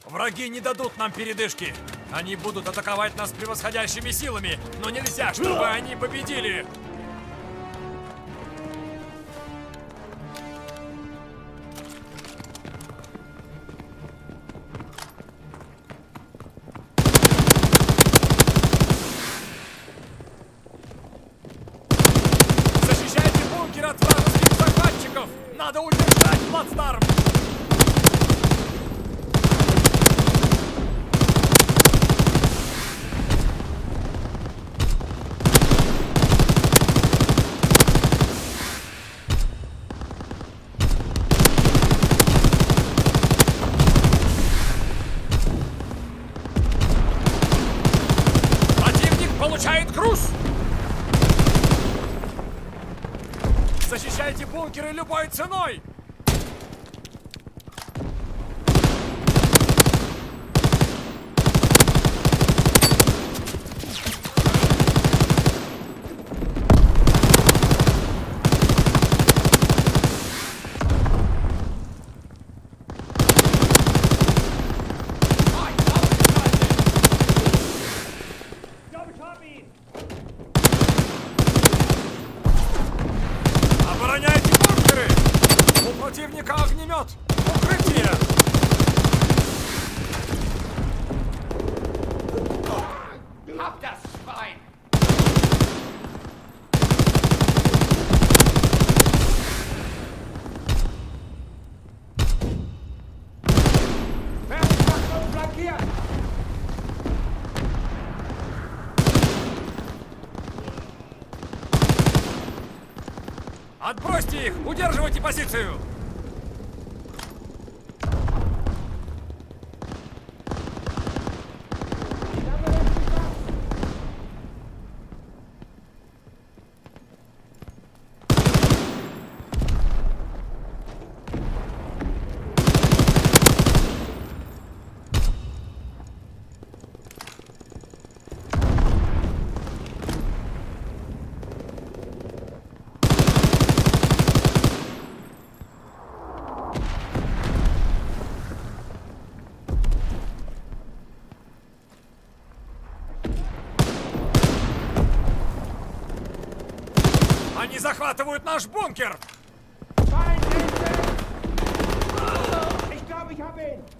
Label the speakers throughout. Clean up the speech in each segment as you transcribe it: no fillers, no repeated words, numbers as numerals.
Speaker 1: Враги не дадут нам передышки. Они будут атаковать нас превосходящими силами, но нельзя, чтобы они победили. Защищайте бункер от вражеских захватчиков! Надо удержать плацдарм! Получает груз! Защищайте бункеры любой ценой! Обороняйте бункеры! У противника огнемет! Укрытие!
Speaker 2: Hab das Schwein! Fernwaffen flankieren!
Speaker 1: Отбросьте их! Удерживайте позицию! Они захватывают наш бункер!
Speaker 2: Ich glaube, ich habe ihn!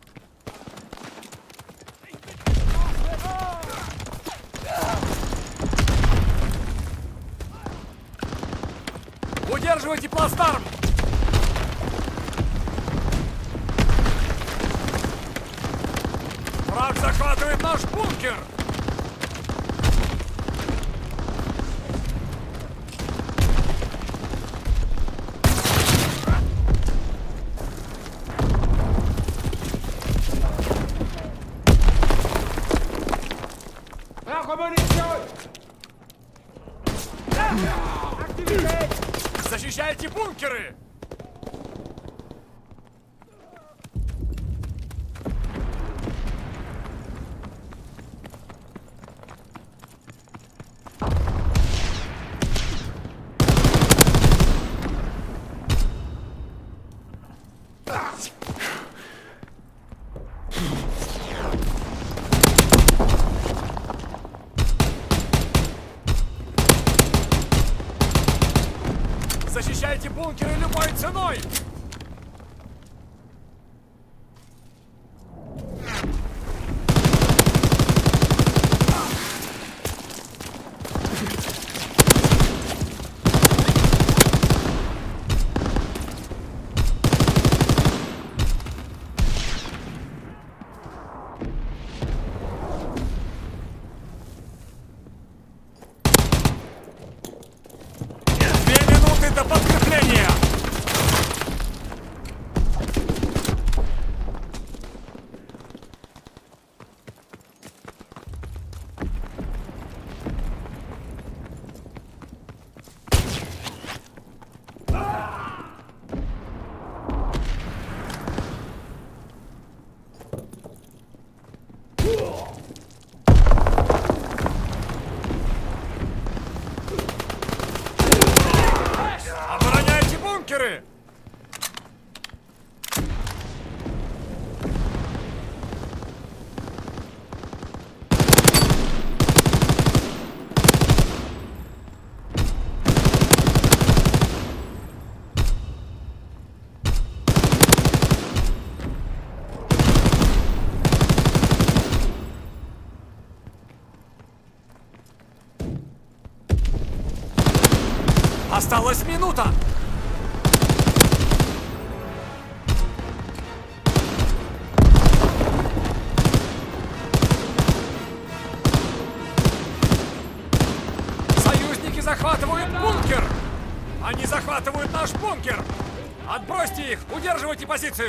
Speaker 1: Удерживайте плацдарм! Враг захватывает наш бункер! Защищайте бункеры! Защищайте бункеры любой ценой! До подкрепления! бункеры! Осталась минута! Союзники захватывают бункер! Они захватывают наш бункер! Отбросьте их! Удерживайте позицию!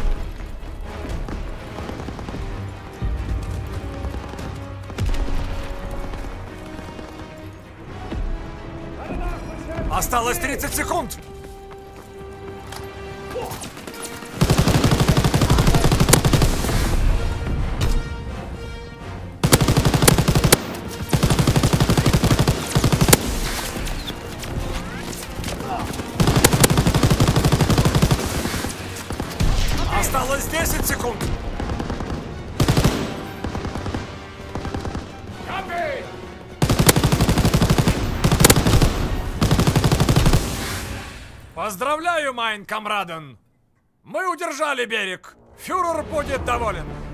Speaker 1: Осталось 30 секунд! Осталось 10 секунд! Поздравляю, майн камраден! Мы удержали берег! Фюрер будет доволен!